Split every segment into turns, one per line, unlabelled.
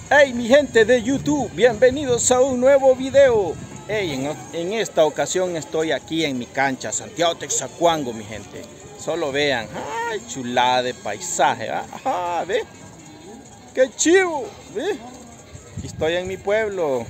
Hey mi gente de YouTube, bienvenidos a un nuevo video. Hey, en esta ocasión estoy aquí en mi cancha, Santiago Texacuango, mi gente. Solo vean, ay, chulada de paisaje, ajá, ve, qué chivo, ve. Estoy en mi pueblo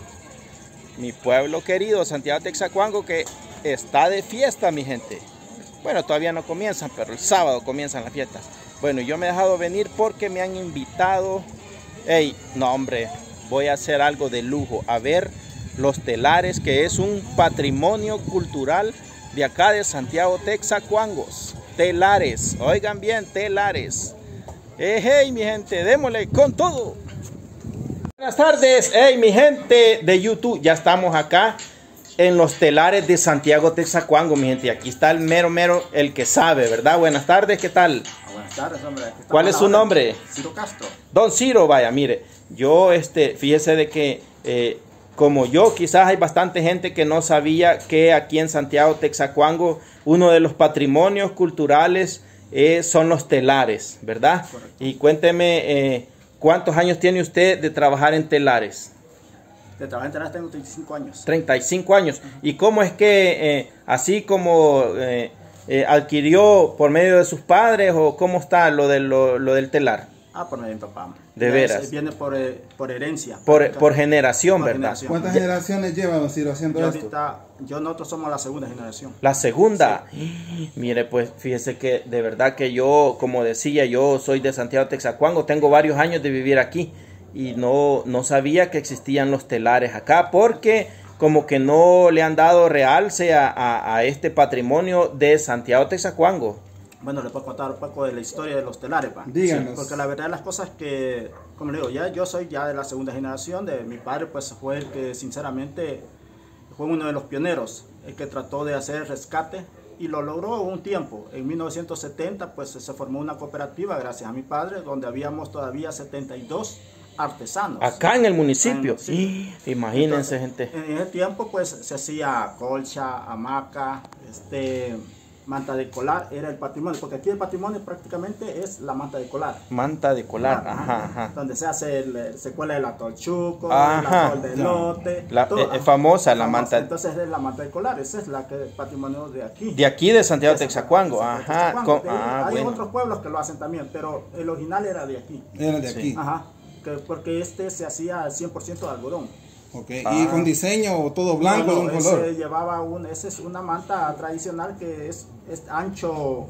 querido, Santiago Texacuango, que está de fiesta, mi gente. Bueno, todavía no comienzan, pero el sábado comienzan las fiestas. Bueno, yo me he dejado venir porque me han invitado. Hey, no hombre, voy a hacer algo de lujo, a ver los telares, que es un patrimonio cultural de acá de Santiago Texacuangos. Telares, oigan bien, telares. Hey, mi gente, démosle con todo. Buenas tardes, hey, mi gente de YouTube, ya estamos acá en los telares de Santiago Texacuango, mi gente. Aquí está el mero, el que sabe, ¿verdad? Buenas tardes, ¿qué tal?
Buenas tardes, hombre.
¿Cuál es su nombre?
Ciro Castro.
Don Ciro, vaya, mire, yo, fíjese de que, como yo, quizás hay bastante gente que no sabía que aquí en Santiago Texacuango, uno de los patrimonios culturales son los telares, ¿verdad?
Correcto.
Y cuénteme, ¿cuántos años tiene usted de trabajar en telares?
De trabajar en telares tengo 35 años.
35 años. ¿Y cómo es que, así como adquirió por medio de sus padres, o cómo está lo del telar?
Por medio de mi papá.
De veras.
Viene por herencia.
Por generación, ¿verdad?
Generación.
¿Cuántas generaciones llevan, Ciro, haciendo esto?
Nosotros somos la segunda generación.
La segunda.
Sí.
Mire, pues fíjese que de verdad que yo, como decía, yo soy de Santiago Texacuango, tengo varios años de vivir aquí y no sabía que existían los telares acá, porque como que no le han dado realce a este patrimonio de Santiago Texacuango.
Bueno, le puedo contar un poco de la historia de los telares, pa.
Díganos.
Porque la verdad de las cosas que, como le digo, yo soy ya de la segunda generación. De mi padre, pues fue el que sinceramente fue uno de los pioneros, el que trató de hacer el rescate y lo logró un tiempo. En 1970 pues se formó una cooperativa gracias a mi padre, donde habíamos todavía 72 artesanos.
Acá en el municipio.
Sí.
Imagínense.
Entonces,
gente.
en ese tiempo pues se hacía colcha, hamaca, manta de colar, era el patrimonio, porque aquí el patrimonio prácticamente es la manta de colar.
Manta de colar, ajá.
Donde se hace, se cuela el atol chuco,
Ajá.
el atol de elote.
Es famosa la manta.
Entonces es la manta de colar, esa es la que es patrimonio de aquí.
De aquí de Santiago Texacuango, ajá.
Hay
Bueno.
otros pueblos que lo hacen también, pero el original era de aquí.
Era de aquí.
Ajá, porque se hacía 100% de algodón.
Okay. ¿Y con diseño todo blanco de un color?
Esa es una manta tradicional que es ancho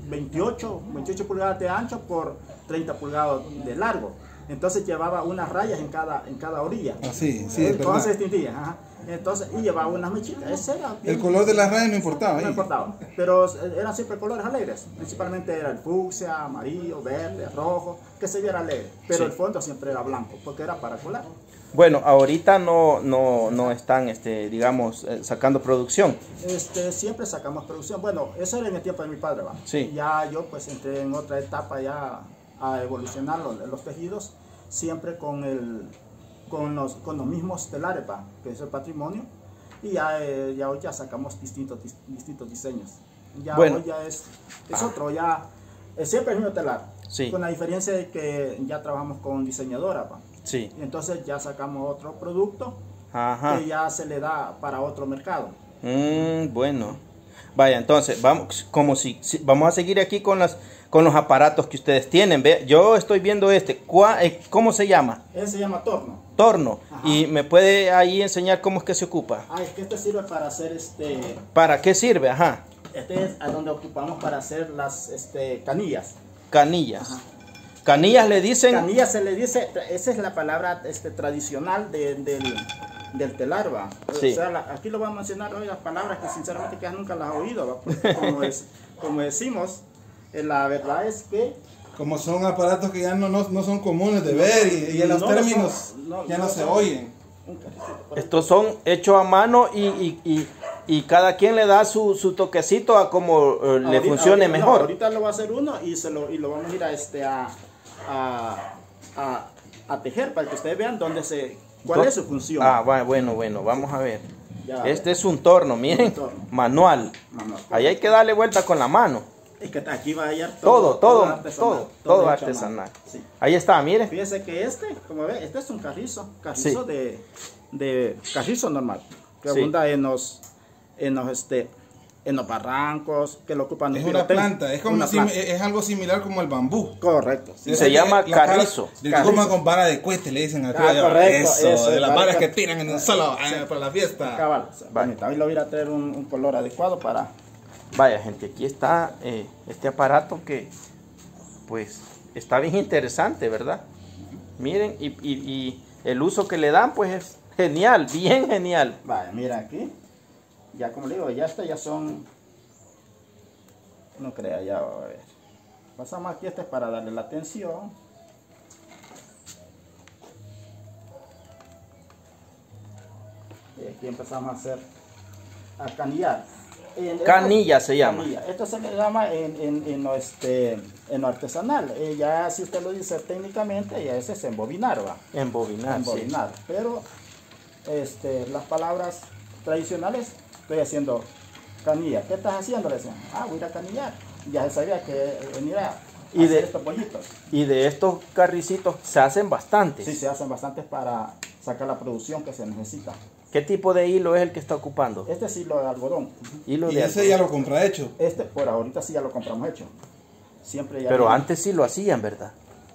28 pulgadas de ancho por 30 pulgadas de largo. Entonces llevaba unas rayas en cada orilla.
Así, sí, es verdad.
Se distinguía, ajá. Entonces, y llevaba unas mechitas. Ese era bien,
El color de las rayas no importaba.
no importaba, pero eran siempre colores alegres. Principalmente era el fucsia, amarillo, verde, rojo, que se viera alegre. Pero el fondo siempre era blanco, porque era para colar.
Bueno, ahorita no están, digamos, sacando producción.
Siempre sacamos producción. Bueno, eso era en el tiempo de mi padre, ¿va?
Sí.
Ya yo pues entré en otra etapa ya a evolucionar los tejidos, siempre con los mismos telares, ¿va? Que es el patrimonio. Y ya hoy ya sacamos distintos diseños. Ya
bueno.
Hoy ya es otro, ya siempre el mismo telar.
Sí.
Con la diferencia de que ya trabajamos con diseñadora, ¿va?
Sí.
Y entonces ya sacamos otro producto.
Ajá.
Que ya se le da para otro mercado.
Bueno. Vaya, entonces, vamos a seguir aquí con los aparatos que ustedes tienen. Ve, yo estoy viendo ¿cómo se llama?
Ese se llama torno.
Torno.
Ajá.
¿Y me puede ahí enseñar cómo es que se ocupa?
Es que este sirve para hacer
¿Para qué sirve? Ajá.
Este es a donde ocupamos para hacer las canillas.
Canillas.
Ajá.
Canillas le dicen.
Canillas se le dice, esa es la palabra tradicional del telar, ¿va?
Sí.
O sea, aquí lo vamos a mencionar hoy las palabras que sinceramente que nunca las he oído, ¿va? Porque como decimos, la verdad es que
Como son aparatos que ya no son comunes de ver y en los términos ya no se oyen.
Estos son hechos a mano y cada quien le da su toquecito a como le funcione mejor.
Ahorita lo va a hacer uno y lo vamos a ir a tejer para que ustedes vean cuál es su función.
Bueno, vamos a ver.
Ya,
este es un torno, miren,
un torno.
manual. Ahí hay que darle vuelta con la mano.
Es que aquí va a hallar
todo
artesanal.
artesanal.
Sí.
Ahí está, mire.
Fíjese que como ve, este es un carrizo
Sí.
de carrizo normal, que
Sí.
abunda en los barrancos, que lo ocupan.
Es una planta, es como es algo similar como el bambú.
Correcto. Sí.
Se llama carrizo.
Como con vara de cueste le dicen acá.
Correcto.
Eso, de las varas que
que
tiran en un solo para la fiesta.
Cabal.
Vale.
Hoy le voy a traer un color adecuado para...
Vaya gente, aquí está este aparato que pues está bien interesante, ¿verdad? Miren, y el uso que le dan pues es genial, bien genial.
Vaya, mira aquí. Ya como le digo, ya son... No crea, ya va a ver. Pasamos aquí, este es para darle la tensión. Y aquí empezamos a canillar.
Canilla se llama.
Canilla. Esto se le llama en lo artesanal. Ya si usted lo dice técnicamente, ya ese es embobinar, ¿va?
Embobinar, sí.
Embobinar. Pero las palabras tradicionales, estoy haciendo canilla. ¿Qué estás haciendo? Le decían, voy a ir a canillar. Ya se sabía que venir a hacer estos pollitos.
Y de estos carricitos se hacen bastantes.
Sí, se hacen bastantes para sacar la producción que se necesita.
¿Qué tipo de hilo es el que está ocupando?
Este es hilo de algodón.
Hilo
Y
de
ese
algodón.
ya lo compra hecho.
Por ahorita sí ya lo compramos hecho. Siempre ya.
Pero antes sí lo hacían, ¿verdad?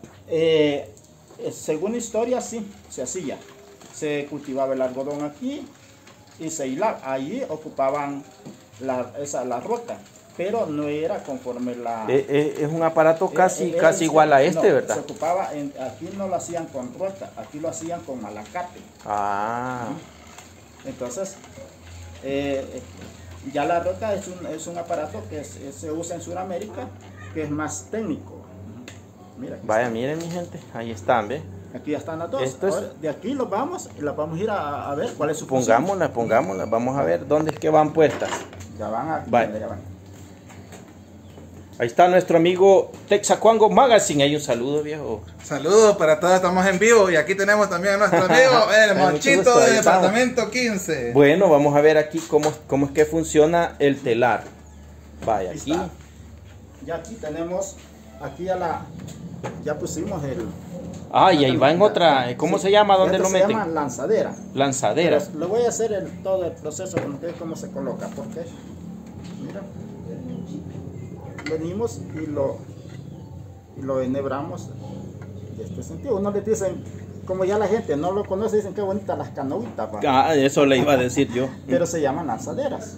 Según historia, sí, se hacía. Se cultivaba el algodón aquí y se hilaba. Allí ocupaban la rota, pero no era conforme la...
Es un aparato casi igual a este,
no,
¿verdad?
Se ocupaba, aquí no lo hacían con rota, aquí lo hacían con malacate.
Ah.
Entonces, ya la rota es un aparato que se usa en Sudamérica, que es más técnico. Mira,
Vaya, miren mi gente, ahí están, ¿ve?
Aquí ya están las dos.
Esto es...
Ahora, de aquí las vamos a ir a ver cuál es su función.
Pongámosla, vamos a ver dónde es que van puestas.
Ya van aquí.
Vale.
Ya van.
Ahí está nuestro amigo Texacuango Magazine. Hay un saludo, viejo.
Saludos para todos, estamos en vivo y aquí tenemos también a nuestro amigo el Monchito del departamento 15.
Bueno, vamos a ver aquí cómo es que funciona el telar. Vaya, aquí.
Ya aquí tenemos, ya pusimos el...
Y ahí va en otra, ¿cómo se llama? ¿Dónde lo meten?
Se llama lanzadera.
Lanzadera.
Pero le voy a hacer todo el proceso con ustedes cómo se coloca, porque mira, venimos y lo enhebramos de este sentido. Uno le dicen, como ya la gente no lo conoce, dicen qué bonitas las canoitas.
Eso le iba a decir yo.
Pero se llaman lanzaderas.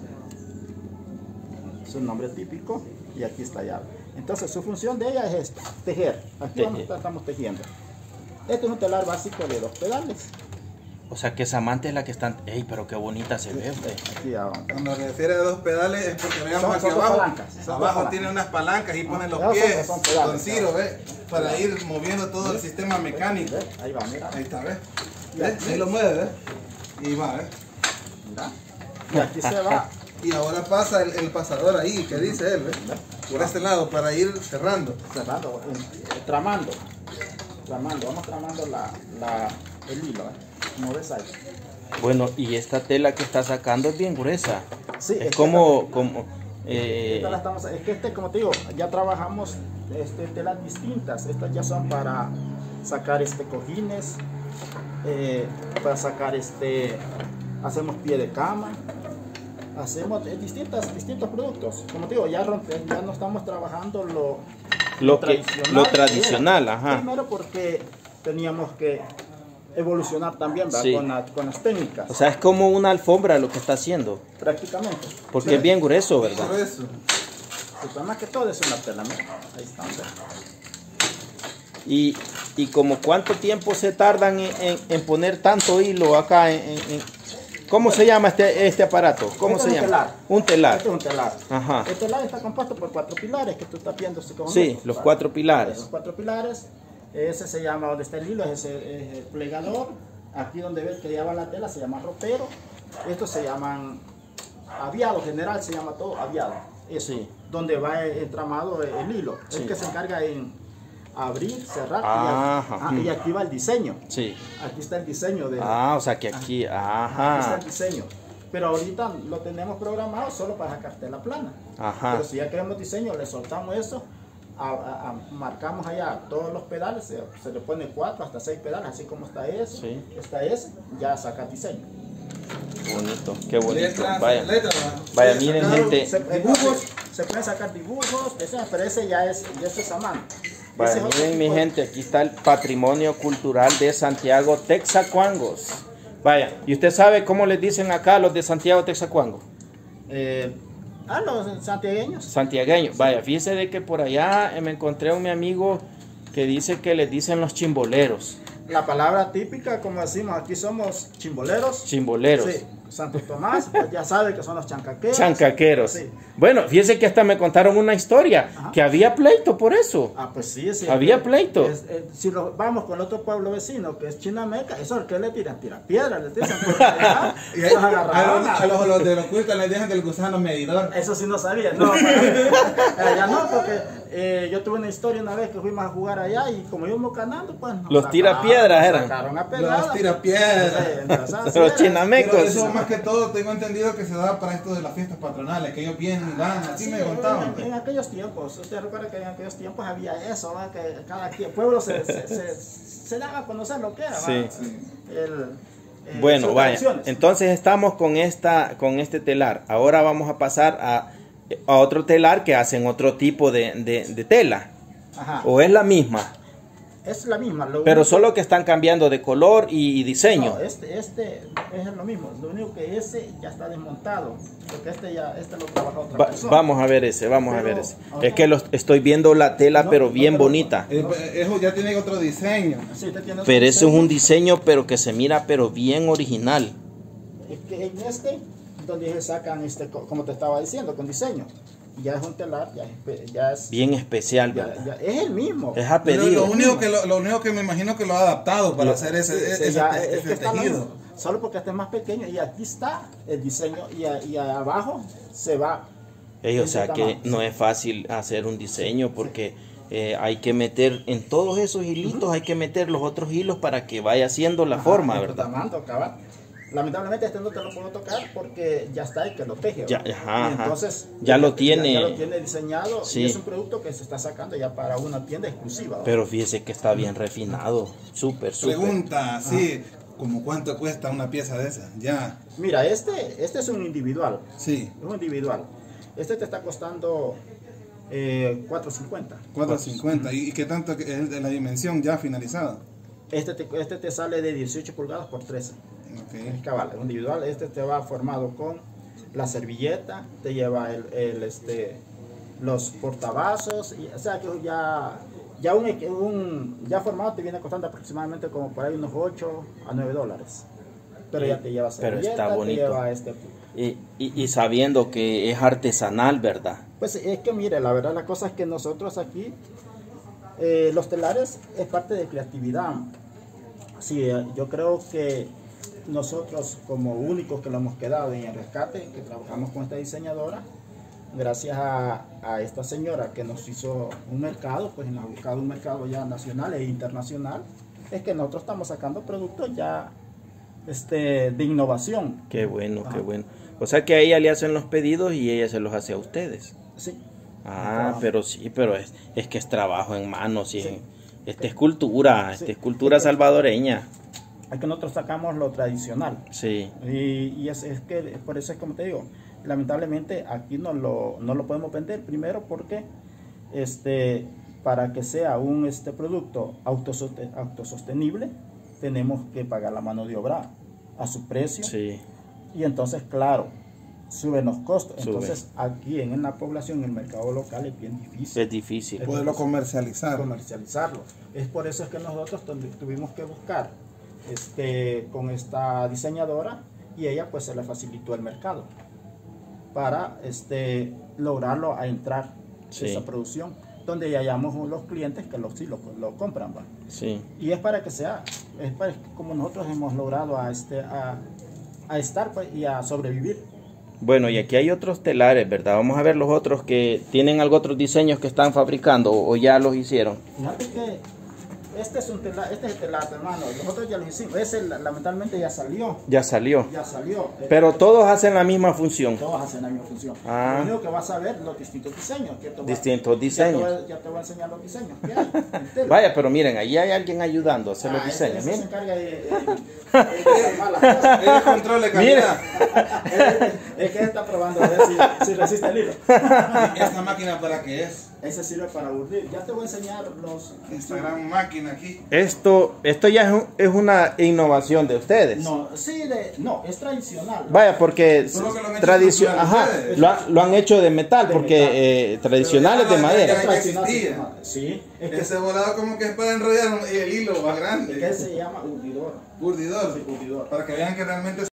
Es un nombre típico y aquí está ya. Entonces su función de ella es tejer. Aquí estamos tejiendo. Este es un telar básico de 2 pedales.
O sea que esa manta es la que están... ¡Ey, pero qué bonita se ve!
Aquí abajo.
Cuando se refiere a 2 pedales es porque veamos aquí abajo. Abajo tiene unas palancas y ponen los pies con Ciro, ¿ves? Para ir moviendo todo el sistema mecánico.
Ahí va, mira.
Ahí está, ¿ves? Ahí lo mueve, ¿ves? Y va, ¿ves?
Mira. Y aquí se va.
Y ahora pasa el pasador ahí, que dice él, ¿ves? Por este lado, para ir cerrando.
Cerrando, tramando. Vamos tramando el hilo, como ves ahí.
Bueno, y esta tela que está sacando es bien gruesa.
Sí,
es como
es que como te digo, ya trabajamos telas distintas. Estas ya son para sacar cojines, para sacar hacemos pie de cama, hacemos distintos productos. Como te digo, ya no estamos trabajando lo tradicional.
Ajá.
Primero porque teníamos que evolucionar también, ¿verdad?
Sí.
Con las técnicas.
O sea, es como una alfombra lo que está haciendo.
Prácticamente.
Porque
sí,
es bien grueso, ¿verdad?
Grueso.
Pues más que todo es una tela, ¿no? Ahí está.
Y como cuánto tiempo se tardan en poner tanto hilo acá ¿cómo se llama este aparato? ¿Cómo se llama?
Telar.
Un telar.
Este es un telar.
Ajá.
El telar está compuesto por 4 pilares que tú estás viendo.
Sí, los 4 pilares.
Los 4 pilares. Ese se llama, donde está el hilo, es el plegador. Aquí donde ves que lleva la tela se llama ropero. Estos se llaman aviado, general se llama todo aviado. Eso,
sí.
Donde va entramado el hilo. Sí. El que se encarga en abrir, cerrar y aquí va el diseño.
Sí.
Aquí está el diseño de...
o sea que aquí,
Aquí está el diseño. Pero ahorita lo tenemos programado solo para sacar tela plana.
Ajá.
Pero si ya queremos diseño, le soltamos eso, marcamos allá todos los pedales, se le pone 4 hasta 6 pedales, así como está eso,
Sí.
está ese, ya saca diseño.
Bonito, qué bonito.
Letras,
Vaya,
letras,
vaya, miren, gente.
Dibujos, se pueden sacar dibujos, pero ese ya es a mano.
Vaya,
Ese es otro
miren, mi
tipo de-
gente, aquí está el patrimonio cultural de Santiago Texacuangos. Vaya, ¿y usted sabe cómo les dicen acá a los de Santiago Texacuango?
Los santiagueños.
Santiagueños. Vaya, fíjese de que por allá me encontré a un mi amigo que dice que les dicen los chimboleros.
La palabra típica, como decimos, aquí somos chimboleros.
Chimboleros.
Sí, Santo Tomás, pues ya sabe que son los chancaqueros.
Chancaqueros.
Sí.
Bueno, fíjese que hasta me contaron una historia,
Ajá.
que había pleito por eso.
Ah, pues sí, sí.
Había pleito.
Si vamos con el otro pueblo vecino, que es Chinameca, eso es que le tiran, tira piedra, le tiran porque allá
Y
los agarraron.
a los de los cultos les dejan del gusano medidor.
Eso sí no sabía, no, allá no, porque yo tuve una historia una vez que fuimos a jugar allá y como íbamos ganando, pues nos
Los tirapiedras eran.
sacaron a pedradas.
Los tirapiedras.
Los chinamecos.
Pero eso más que todo tengo entendido que se da para esto de las fiestas patronales, que ellos vienen y dan, así
Sí,
me contaban.
en aquellos tiempos, usted recuerda que en aquellos tiempos había eso, ¿verdad? Que cada pueblo se daba a conocer lo que era, ¿verdad?
Sí.
Bueno,
Bueno, vaya, entonces estamos con este telar. Ahora vamos a pasar a otro telar que hacen otro tipo de tela.
Ajá.
¿O es la misma?
Es la misma.
Pero solo que están cambiando de color y diseño.
No, este es lo mismo. Lo único que ese ya está desmontado. Porque este lo trabaja otra persona.
Vamos a ver ese, vamos a
Pero,
ver ese.
ajá.
Es que estoy viendo la tela,
No,
pero
no,
bien
pero-
bonita.
Eso ya tiene otro diseño.
Sí, este tiene
Pero
su
ese es un
diseño.
diseño, pero que se mira, pero bien original.
Es que en donde se sacan, como te estaba diciendo, con diseño. Ya es un telar, ya es
Bien especial, ¿verdad?
ya es el mismo.
Es a
Pero
pedido.
lo único que me imagino que lo ha adaptado para hacer ese
Ya, es que
ese
está
tejido.
nuevo, solo porque este es más pequeño y aquí está el diseño y abajo se va.
O sea que no es fácil hacer un diseño porque hay que meter en todos esos hilitos, hay que meter los otros hilos para que vaya haciendo la forma, ¿verdad?
Lamentablemente este no te lo puedo tocar porque ya está el que lo teje.
Ya,
¿verdad?
ajá,
Y
ajá.
entonces
Ya lo tiene.
Ya lo tiene diseñado
Sí.
y es un producto que se está sacando ya para una tienda exclusiva. ¿verdad?
Pero fíjese que está bien refinado, súper, súper.
Pregunta, sí, ¿como cuánto cuesta una pieza de esa? Ya,
Mira, este es un individual.
sí,
Es un individual. Este te está costando 4.50.
4.50. ¿Y qué tanto es de la dimensión ya finalizada?
Este te sale de 18 pulgadas por 13.
Ok.
Es cabal, es individual. Este te va formado con la servilleta, te lleva los portavasos, o sea que ya formado te viene costando aproximadamente como por ahí unos 8 a 9 dólares. Pero ya te lleva
Pero
servilleta,
está bonito.
te lleva
Y sabiendo que es artesanal, ¿verdad?
Pues es que mire, la verdad la cosa es que nosotros aquí, los telares es parte de creatividad. Sí, yo creo que nosotros como únicos que lo hemos quedado en el rescate, que trabajamos con esta diseñadora, gracias a esta señora que nos hizo un mercado, pues nos ha buscado un mercado ya nacional e internacional, es que nosotros estamos sacando productos ya de innovación.
Qué bueno,
Ajá.
qué bueno. O sea que a ella le hacen los pedidos y ella se los hace a ustedes.
Sí.
Ah,
Ajá.
pero sí, pero es que es trabajo en manos y
Sí.
esta es cultura,
Sí.
esta es cultura salvadoreña.
Es que nosotros sacamos lo tradicional.
Sí.
Y es que por eso es como te digo, lamentablemente aquí no lo podemos vender primero porque para que sea un producto autosostenible tenemos que pagar la mano de obra a su precio
Sí.
y entonces claro suben los costos.
Sube.
Entonces aquí en la población, en el mercado local es bien difícil
Es difícil.
Poderlo comercializar.
comercializarlo. Es por eso es que nosotros tuvimos que buscar con esta diseñadora y ella pues se le facilitó el mercado para lograrlo a entrar
Sí.
esa producción donde ya hayamos los clientes que sí lo compran, ¿va?
Sí.
Y es para que como nosotros hemos logrado a estar pues, y a sobrevivir.
Bueno, y aquí hay otros telares, ¿verdad? Vamos a ver los otros que tienen algo otros diseños que están fabricando o ya los hicieron.
Fíjate que Este es el telato, hermano. Nosotros ya lo hicimos. Ese lamentablemente ya salió.
Ya salió.
Ya salió.
Pero todos hacen la misma función.
Todos hacen la misma función.
Ah.
Lo único que vas a ver los distintos diseños.
Distintos diseños.
Ya te voy a enseñar los diseños que hay.
Vaya, pero miren, ahí hay alguien ayudando a hacer los diseños.
Ese se
Miren.
encarga de salvar las cosas.
El control de calidad.
Es que está probando a ver si resiste el hilo.
¿Y esta máquina para qué es?
Ese sirve para urdir. Ya te voy a enseñar los...
Esta gran máquina aquí.
Esto ya es una innovación de ustedes.
No, sí, no, es tradicional.
Vaya, porque
Solo que lo han hecho
tradicional,
funcionar
ajá,
ustedes.
lo han hecho de metal,
De
porque tradicional es de madera.
ya existía.
Sí, es que
Ese volado como que es para enrollar el hilo más grande.
se llama urdidor.
Urdidor.
Sí, urdidor.
Para que vean que realmente